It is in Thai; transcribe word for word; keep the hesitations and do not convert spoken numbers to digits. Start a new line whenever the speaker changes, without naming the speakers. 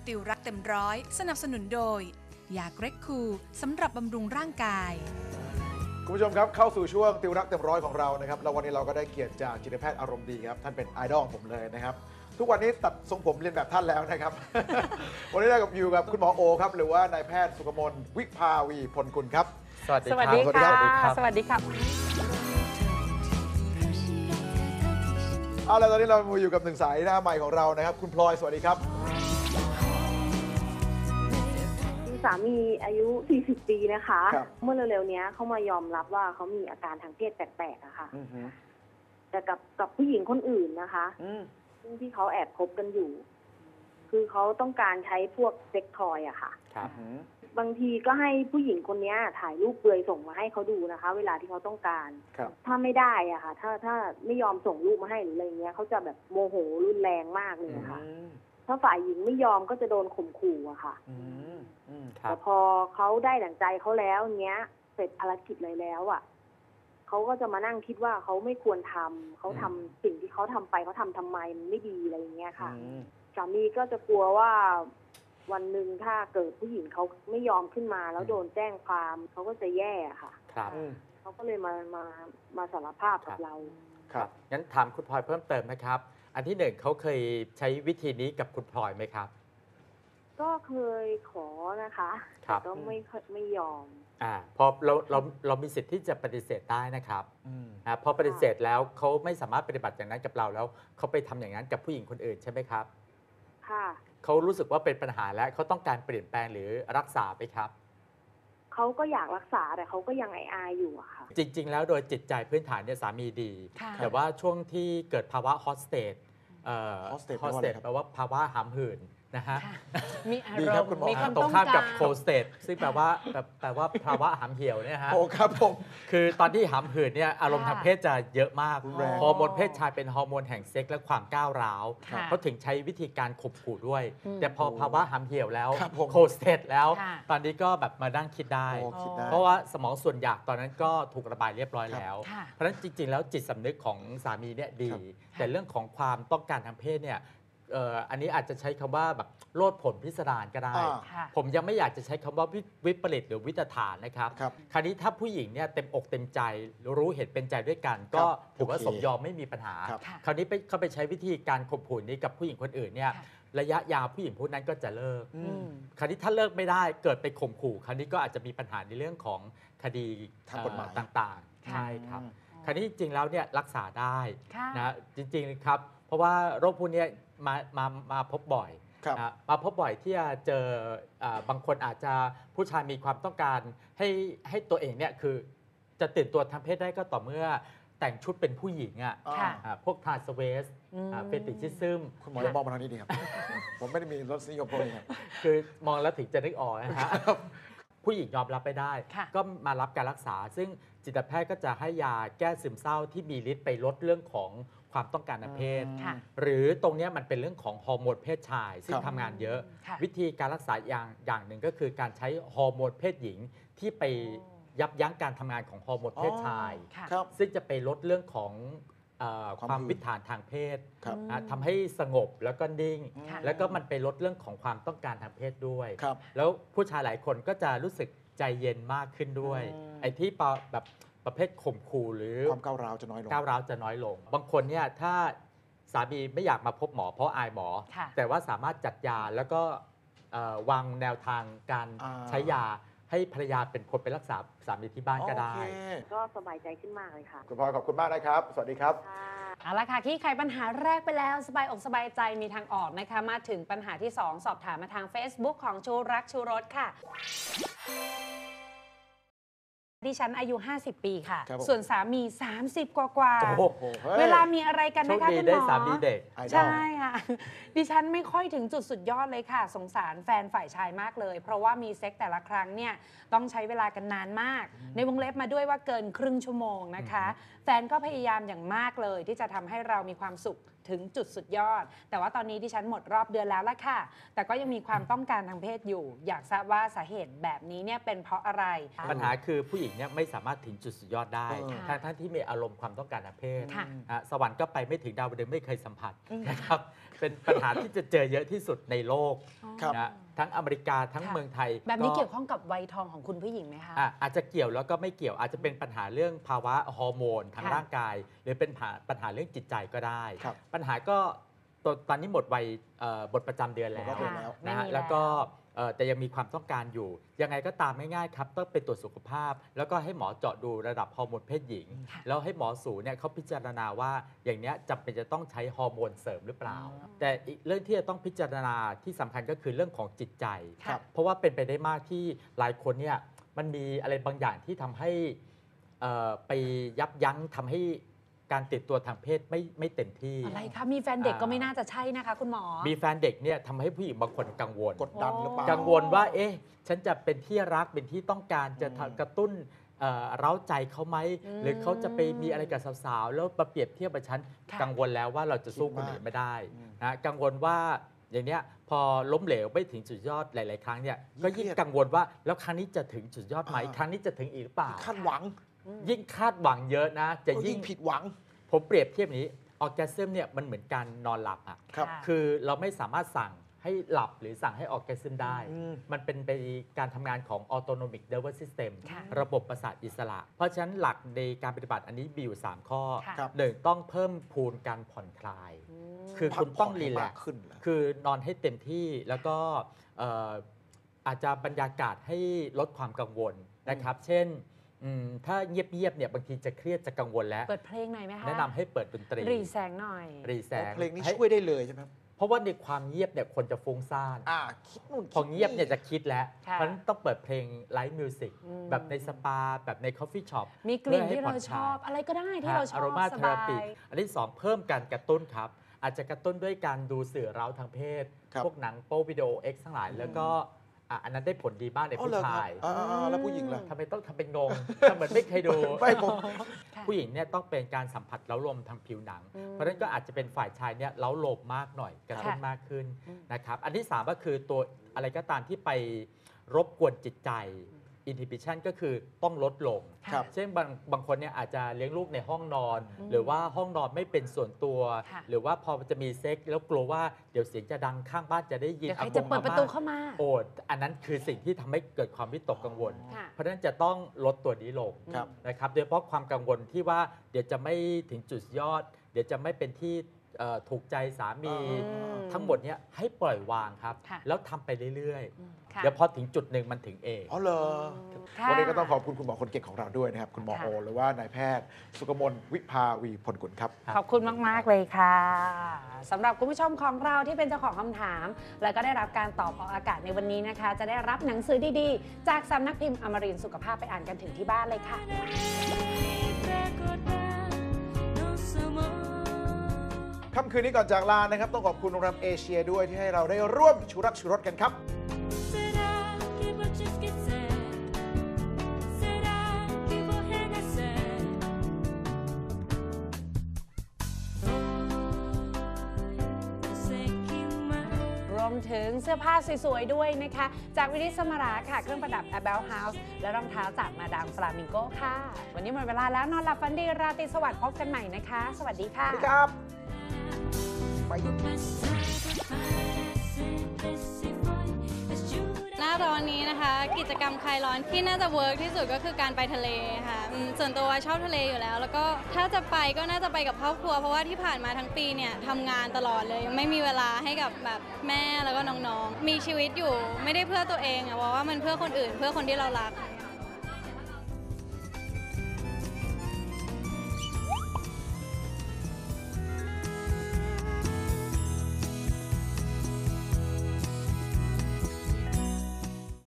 ติวรักเต็มร้อยสนับสนุนโดยยาเกรกคูสำหรับบำรุงร่างกาย
คุณผู้ชมครับเข้าสู่ช่วงติวรักเต็มร้อยของเรานะครับแล้ววันนี้เราก็ได้เกียรติจากจิตแพทย์อารมณ์ดีครับท่านเป็นไอดอลผมเลยนะครับทุกวันนี้ตัดทรงผมเรียนแบบท่านแล้วนะครับ วันนี้เราอยู่กับคุณหมอโอครับหรือว่านายแพทย์สุกมลวิภาวีพลกุลครับ
สวัสดีครับสวัสดีครับ
สวัสดีครับ
เอาละตอนนี้เราอยู่กับหนึ่งสายหน้าใหม่ของเรานะครับคุณพลอยสวัสดีครับ
สามีอายุสี่สิบปีนะคะเมื่อเร็วๆนี้เขามายอมรับว่าเขามีอาการทางเพศแปลกๆอะค่ะแต่กับกับผู้หญิงคนอื่นนะคะซึ่งที่เขาแอบคบกันอยู่คือเขาต้องการใช้พวกเซ็กทอยอะค่ะบางทีก็ให้ผู้หญิงคนนี้ถ่ายรูปเปลือยส่งมาให้เขาดูนะคะ เวลาที่เขาต้องการถ้าไม่ได้อะค่ะถ้าถ้าไม่ยอมส่งรูปมาให้หรืออะไรเงี้ยเขาจะแบบโมโหรุนแรงมากเลยค่ะถ้าฝ่ายหญิงไม่ยอมก็จะโดนข่มขู่อะค่ะแต่พอเขาได้ดั่งใจเขาแล้วเงี้ยเสร็จภารกิจเลยแล้วอะเขาก็จะมานั่งคิดว่าเขาไม่ควรทำเขาทำสิ่งที่เขาทำไปเขาทำทำไมมันไม่ดีอะไรเงี้ยค่ะสามีก็จะกลัวว่าวันหนึ่งถ้าเกิดผู้หญิงเขาไม่ยอมขึ้นมาแล้วโดนแจ้งความเขาก็จะแย่ค่ะ
ครับ
เขาก็เลยมามามาสารภาพกับเรา
ครับงั้นถามคุณพลอยเพิ่มเติมนะครับอันที่หนึ่งเขาเคยใช้วิธีนี้กับคุณพลอยไหมครับ
ก็เคยขอนะคะแต่ก็ไม่ไม่ยอม
อ่าพอเราเราเรามีสิทธิ์ที่จะปฏิเสธได้นะครับอ่าพอปฏิเสธแล้วเขาไม่สามารถปฏิบัติอย่างนั้นกับเราแล้วเขาไปทำอย่างนั้นกับผู้หญิงคนอื่นใช่ไหมครับ
ค่ะ
เขารู้สึกว่าเป็นปัญหาและเขาต้องการเปลี่ยนแปลงหรือรักษาไปครับ
เขาก็อยากรักษาแต่เขาก็ยังไออายอยู่อะค่ะ
จริงๆแล้วโดยจิตใจพื้นฐานเนี่ยสามีดีแต่ว่าช่วงที่เกิดภาวะฮอสเตส
ฮอสเตส
ฮอสเตสแปลว่าภาวะหามหื่นนะฮะ
มีอารมณ์มีความ
ตร
ต้อง ง
ข้า
การ
มกับโคสเตสซึ่งแปลว่าแปลว่าภาวะหามเหี่ยวเนี่ยฮะ
โอ้ครับผม
คือตอนที่หามหื่นเนี่ยอารมณ์ทางเพศจะเยอะมากฮอร์โมนเพศชายเป็นฮอร์โมนแห่งเซ็กและความก้าวร้าวเขาถึงใช้วิธีการข่มขู่ด้วยแต่พอภาวะหามเหี่ยวแล้วโคสเตสแล้วตอนนี้ก็แบบมาดั้งคิดได้เพราะว่าสมองส่วนอยากตอนนั้นก็ถูกระบายเรียบร้อยแล้วเพราะฉะนั้นจริงๆแล้วจิตสำนึกของสามีเนี่ยดีแต่เรื่องของความต้องการทางเพศเนี่ยอันนี้อาจจะใช้คำว่าแบบโลดผลพิสดารก็ได้ผมยังไม่อยากจะใช้คำว่าวิปริตหรือวิตฐานนะครับคราวนี้ถ้าผู้หญิงเนี่ยเต็มอกเต็มใจรู้เหตุเป็นใจด้วยกันก็ถือว่าสมยอมไม่มีปัญหาคราวนี้ไปเขาไปใช้วิธีการข่มขู่นี้กับผู้หญิงคนอื่นเนี่ยระยะยาวผู้หญิงพวกนั้นก็จะเลิกคราวนี้ถ้าเลิกไม่ได้เกิดไปข่มขู่คราวนี้ก็อาจจะมีปัญหาในเรื่องของคดี
ทางกฎหมาย
ต่างๆใช่ครับคราวนี้จริงๆแล้วเนี่ยรักษาได้นะจริงๆครับเพราะว่าโรคพวกนี้มามามาพบบ่อยนะมาพบบ่อยที่จะเจอบางคนอาจจะผู้ชายมีความต้องการให้ให้ตัวเองเนี่ยคือจะตื่นตัวทางเพศได้ก็ต่อเมื่อแต่งชุดเป็นผู้หญิงอ่ะพวกทาสเวสเฟติชิซึม
คุณหมอจะมองมาทางนี้ดีครับ ผมไม่ได้มีรสนิยมพวกนี้ครับ
คือมองแล้วถึงจะนึกออกนะฮะผู้หญิงยอมรับไม่ได้ก็มารับการรักษาซึ่งจิตแพทย์ก็จะให้ยาแก้ซึมเศร้าที่มีฤทธิ์ไปลดเรื่องของความต้องการทางเพศหรือตรงนี้มันเป็นเรื่องของฮอร์โมนเพศชายซึ่งทำงานเยอะวิธีการรักษาอย่างอย่างหนึ่งก็คือการใช้ฮอร์โมนเพศหญิงที่ไปยับยั้งการทำงานของฮอร์โมนเพศชายซึ่งจะไปลดเรื่องของความวิถฐานทางเพศทำให้สงบแล้วก็นิ่งแล้วก็มันไปลดเรื่องของความต้องการทางเพศด้วยแล้วผู้ชายหลายคนก็จะรู้สึกใจเย็นมากขึ้นด้วยไอ้ที่แบบประเภทข่มขู่หรือ
ความก้าวร้าวจะน้อยลง
ก้าวร้าวจะน้อยลงบางคนเนี่ยถ้าสามีไม่อยากมาพบหมอเพราะอายหมอแต่ว่าสามารถจัดยาแล้วก็วางแนวทางการใช้ยาให้ภรรยาเป็นคนไปรักษาสามีที่บ้านก็ได้
ก็สบายใจขึ้นมากเลยค่ะ
คุณพลอยขอบคุณมากนะครับสวัสดีครับ
เอาละค่ะที่ไขปัญหาแรกไปแล้วสบายอกสบายใจมีทางออกนะคะมาถึงปัญหาที่สองสอบถามมาทาง Facebook ของชูรักชูรสค่ะดิฉันอายุห้าสิบปีค่ะส่วนสามีสามสิบกว่ากว่าเวลามีอะไรกันนะคะคุณหมอ
สามีเด็ก
ใช่ค่ะดิฉันไม่ค่อยถึงจุดสุดยอดเลยค่ะสงสารแฟนฝ่ายชายมากเลยเพราะว่ามีเซ็กแต่ละครั้งเนี่ยต้องใช้เวลากันนานมากในวงเล็บมาด้วยว่าเกินครึ่งชั่วโมงนะคะแฟนก็พยายามอย่างมากเลยที่จะทำให้เรามีความสุขถึงจุดสุดยอด แต่ว่าตอนนี้ดิฉันหมดรอบเดือนแล้วละค่ะ แต่ก็ยังมีความต้องการทางเพศอยู่ อยากทราบว่าสาเหตุแบบนี้เนี่ยเป็นเพราะอะไร
ปัญหาคือผู้หญิงเนี่ยไม่สามารถถึงจุดสุดยอดได้
เออ
ทั้งทั้งที่มีอารมณ์ความต้องการทางเพศ
ค่ะ
อ่ะสวรรค์ก็ไปไม่ถึงดาวดึงไม่เคยสัมผัสนะครับเป็นปัญหาที่จะเจอเยอะที่สุดในโลก
ครับ
นะทั้งอเมริกาทั้ง
ค่ะ
เมืองไทย
แบบนี้เกี่ยวข้องกับวัยทองของคุณผู้หญิงไหมคะ
อ่ะอาจจะเกี่ยวแล้วก็ไม่เกี่ยวอาจจะเป็นปัญหาเรื่องภาวะฮอร์โมนทาง
ค่ะ
ร่างกาย หรือเป็นปัญหาปัญหาเรื่องจิตใจก็ได้
ครับ
ปัญหาก็ตอนตอนนี้หมดวัยเอ่อบทประจำเดือนแล้ว
หมดรอบเดือนแล้ว
นะฮะ
ไม่มี
แล้วก็
แล้ว
เอ่อแต่ยังมีความต้องการอยู่ ยังไงก็ตามง่ายๆครับต้องไปตรวจสุขภาพ แล้วก็ให้หมอเจาะดูระดับฮอร์โมนเพศหญิง
ค่ะ
แล้วให้หมอสูเนี่ยเขาพิจารณาว่าอย่างเนี้ยจำเป็นจะต้องใช้ฮอร์โมนเสริมหรือเปล่า แต่อีกเรื่องที่จะต้องพิจารณาที่สำคัญก็คือเรื่องของจิตใจ
ครับ
เพราะว่าเป็นไปได้มากที่หลายคนเนี่ยมันมีอะไรบางอย่างที่ทำให้เอ่อไปยับยั้งทำให้การติดตัวทางเพศไม่ไม่เต็มที่
อะไรคะมีแฟนเด็กก็
อ่า
ไม่น่าจะใช่นะคะคุณหมอ
มีแฟนเด็กเนี่ยทำให้ผู้หญิงบางคนกังวล
กดดันหรือเปล่า
กังวลว่า เอ๊ะ ฉันจะเป็นที่รัก เป็นที่ต้องการ จะ
อืม
กระตุ้นเอ่อเร้าใจเขาไหม
อืม
หรือเขาจะไปมีอะไรกับสาวๆ แล้วมาเปรียบเทียบกับฉัน
ค่ะ
กังวลแล้วว่าเราจะสู้
คิด
คน
มาก
อื่นไม่ได้
อืม
นะ กังวลว่าอย่างเนี้ยพอล้มเหลวไม่ถึงจุดยอดหลาย ๆ ครั้งเนี่ย ก็ยิ่ง
เครียด
กังวลว่าแล้วครั้งนี้จะถึงจุดยอดไหม
อ่า
ครั้งนี้จะถึงอีกหรือเปล่า
คาดหวัง
ยิ่งคาดหวังเยอะนะ จะ
ก็
ยิ่
ยิ่
ง
งผิดหวัง
ผมเปรียบเทียบอย่างนี้ออร์แกซึมเนี่ยมันเหมือนการนอนหลับอะ
ครับ
ค่ะ
คือเราไม่สามารถสั่งให้หลับหรือสั่งให้ออร์แกซึมได้
อืม
มันเป็นไปการทำงานของ autonomic nervous system
ค่ะ
ระบบประสาทอิสระ เพราะฉะนั้นหลักในการปฏิบัติอันนี้มีอยู่ สาม ข้อ
ค่ะ
ครับ
หนึ่งต้องเพิ่มพูนการผ่อนคลาย
อืม
คือคุณต้อง
พักผ่น
รี
ให้
แล
มาก
กซ์
ขึ้นเหรอ
คือนอนให้เต็มที่แล้วก็เอ่ออาจจะบรรยากาศให้ลดความกังวลนะครับ เช่นอืมถ้าเงียบๆเนี่ยบางทีจะเครียดจะกังวลแล้ว
เปิดเพลงหน่อยไหมคะ
แนะนำให้เปิดดนตรี
รีแสงหน่อย
รีแสง
เพลงนี้
ให้
ช่วยได้เลยใช่ไหมครับ
เพราะว่าในความเงียบเนี่ยคนจะฟุ้งซ่าน
อ่าคิดนู่น
พอเงียบเนี่ยจะคิดแล้ว
ค่ะ
เพราะฉะนั้นต้องเปิดเพลงไลฟ์มิวสิก
อืม
แบบในสปา แบบในคอฟฟี่ช็อป
มีกลิ่นที่เราชอบ อะไรก็ได้ที่เราช
อา
อบ
โรมา
ส
เท
บา
ราปี
ย
อันที่สองเพิ่มการกระตุ้นครับ อาจจะกระตุ้นด้วยการดูสื่อเร้าทางเพศ
ครับ
พวกหนังโป๊วิดีโอ X ทั้งหลาย แล้วก็อ่ะอันนั้นได้ผลดีมากใน
อ๋อ
ผู้
เหรอค
ชา
รับ
ย
อ่าๆแล้วผู้หญิงล่ะ
ทำไมต้องทำเป็นงง ทำเหมือนไม่เคยดู
ไม่ผม
ค่ะ
ผู้หญิงเนี่ยต้องเป็นการสัมผัสเล้าลมทางผิวหนัง
อืม
เพราะฉะนั้นก็อาจจะเป็นฝ่ายชายเนี่ยเล้าลมมากหน่อยกระตุ้น
ค่ะ
มากขึ้น
อืม
นะครับ อันที่สามก็คือตัวอะไรก็ตามที่ไปรบกวนจิตใจ inhibition ก็คือต้องลดลง
ครับ
เช่นบางบางคนเนี่ยอาจจะเลี้ยงลูกในห้องนอน
อืม
หรือว่าห้องนอนไม่เป็นส่วนตัว
ค่ะ
หรือว่าพอจะมีเซ็กแล้วกลัวว่าเดี๋ยวเสียงจะดังข้างบ้านจะได้ยิน
เดี๋ยวใคร
อาก
จะ
ง
เปิด
อา
ประ
ม่า
ตูเข้ามา
โอดอันนั้นคือสิ่งที่ทำให้เกิดความวิตกกังวล
ค่ะ
เพราะฉะนั้นจะต้องลดตัวนี้ลง
ครับ
นะครับโดยเฉพาะความกังวลที่ว่าเดี๋ยวจะไม่ถึงจุดยอด เดี๋ยวจะไม่เป็นที่เอ่อถูกใจสามี
อืม
ทั้งหมดเนี้ยให้ปล่อยวางครับ
ค่ะ
แล้วทำไปเรื่อย
อืม
ๆ
ค่ะ
เดี๋ยวพอถึงจุดหนึ่งมันถึงเอง
อ๋อเหรอ
ค่ะ
วันนี้ก็ต้องขอบคุณคุณหมอคนเก่งของเราด้วยนะครับ คุณหมอ
ค่ะ
โอ หรือว่านายแพทย์ สุกมลวิภาวีพลกุลครับ
ขอบคุณมาก ๆ เลยค่ะสำหรับคุณผู้ชมของเราที่เป็นเจ้าของคำถาม และก็ได้รับการตอบออกอากาศในวันนี้นะคะ จะได้รับหนังสือดี ๆ จากสำนักพิมพ์อมรินทร์สุขภาพไปอ่านกันถึงที่บ้านเลยค่ะ
ค่ำคืนนี้ก่อนจากลานะครับ ต้องขอบคุณโรงแรมเอเชียด้วยที่ให้เราได้ร่วมชูรักชูรสกันครับ
Será que vou te esquecer? Será que vou renascer? Eu sei que mais.
รวมถึงเสื้อผ้าสวย ๆ ด้วยนะคะ จากวินิสมาราค่ะ เครื่องประดับ Abel House และรองเท้าจากมาดามฟลามิงโกค่ะ วันนี้หมดเวลาแล้วนอนหลับฝันดีราตรีสวัสดิ์พบกันใหม่นะคะ สวัสดีค่ะ
สวัสดีครับ ไป
O passado para sempre se foi. Mas jura
หน้าร้อนนี้นะคะ กิจกรรมคลายร้อนที่น่าจะเวิร์กที่สุดก็คือการไปทะเลค่ะอืมส่วนตัวชอบทะเลอยู่แล้ว แล้วก็ถ้าจะไปก็น่าจะไปกับครอบครัว เพราะว่าที่ผ่านมาทั้งปีเนี่ยทำงานตลอดเลยยังไม่มีเวลาให้กับแบบแม่แล้วก็น้องๆ มีชีวิตอยู่ไม่ได้เพื่อตัวเองอะเพราะว่ามันเพื่อคนอื่นเพื่อคนที่เรารัก